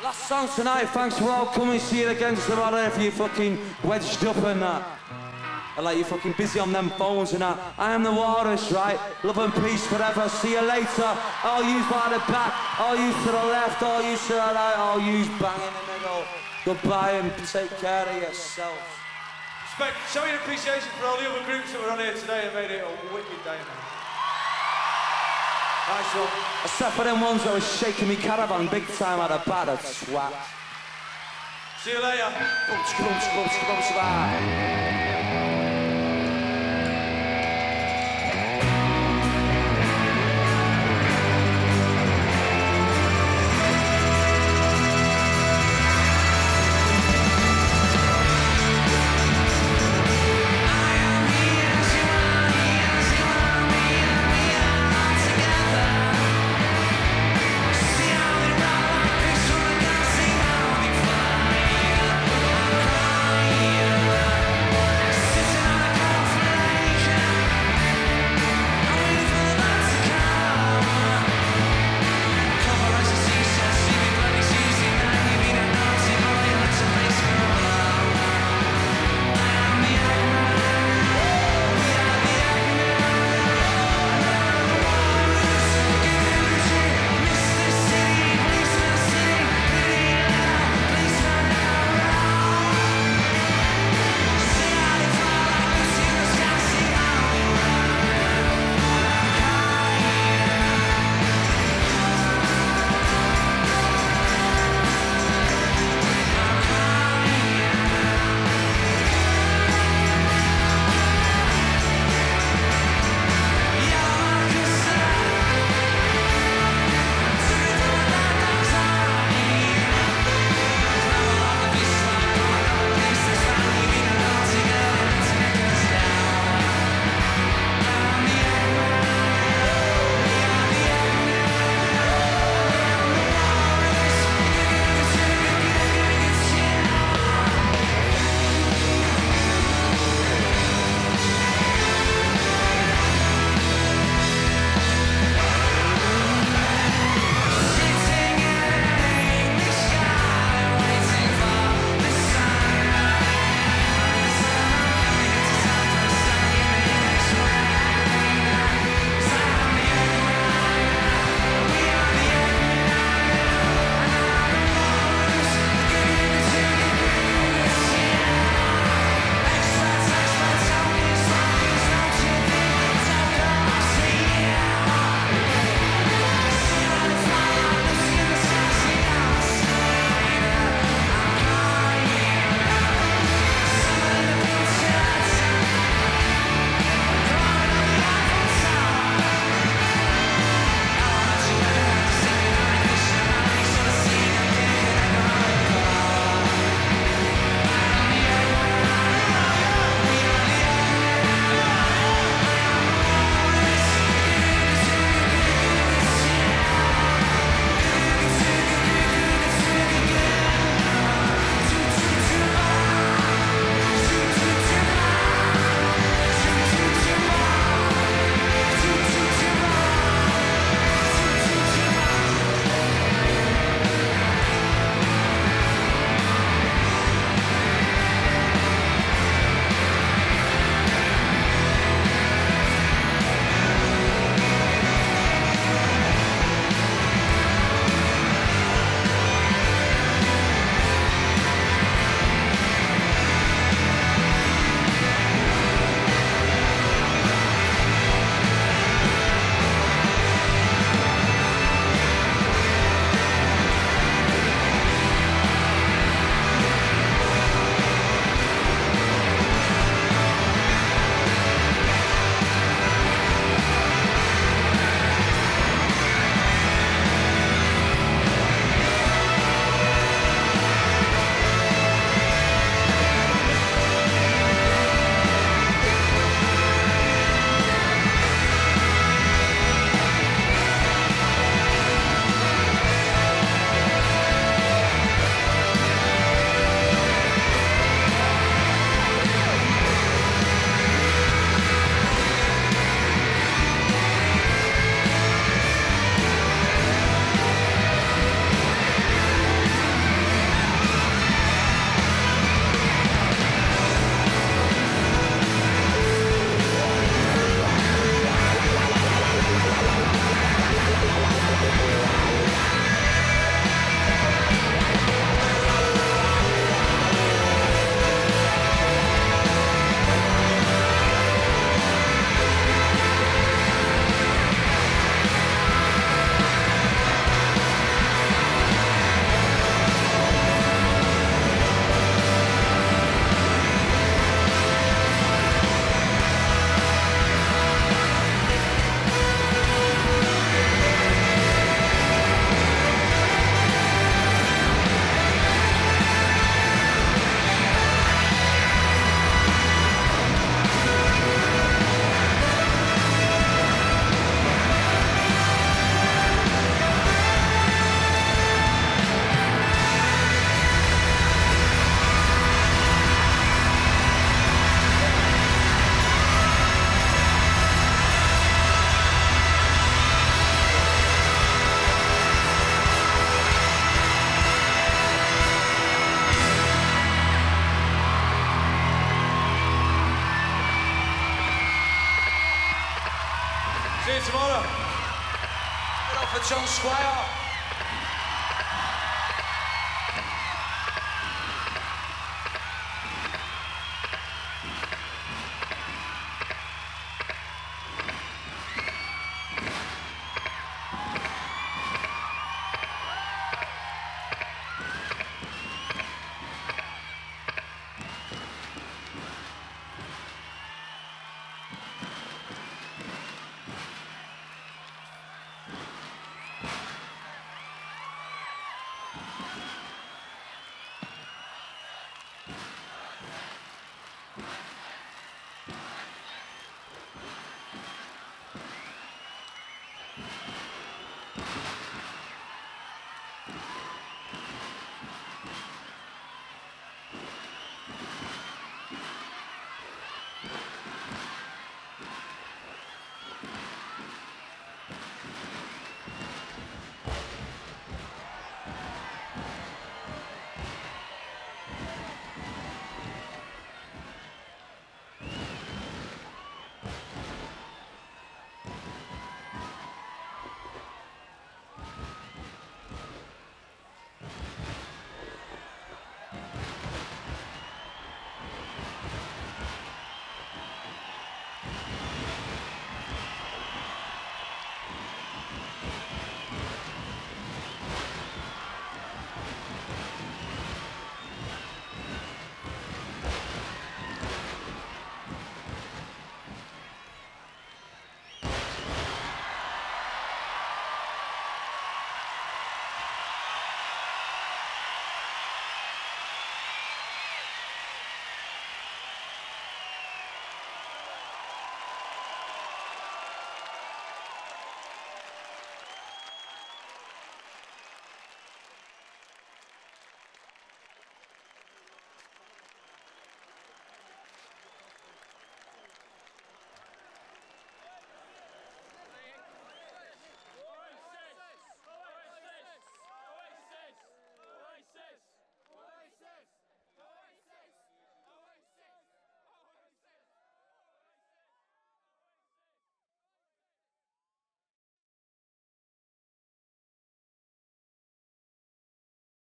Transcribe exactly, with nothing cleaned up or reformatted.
Last song tonight, thanks for all coming. See you again tomorrow if you fucking wedged up and that. And like you're fucking busy on them phones and that. I am the Walrus, right? Love and peace forever. See you later. All yous by the back, all yous to the left, all yous to the right, all yous bang in the middle. Goodbye and take care of yourself. Respect, showing appreciation for all the other groups that were on here today and made it a wicked day, man. Nice one. Except for them ones that was shaking me caravan big time out of bad swat. See you later. Yeah. John Squire.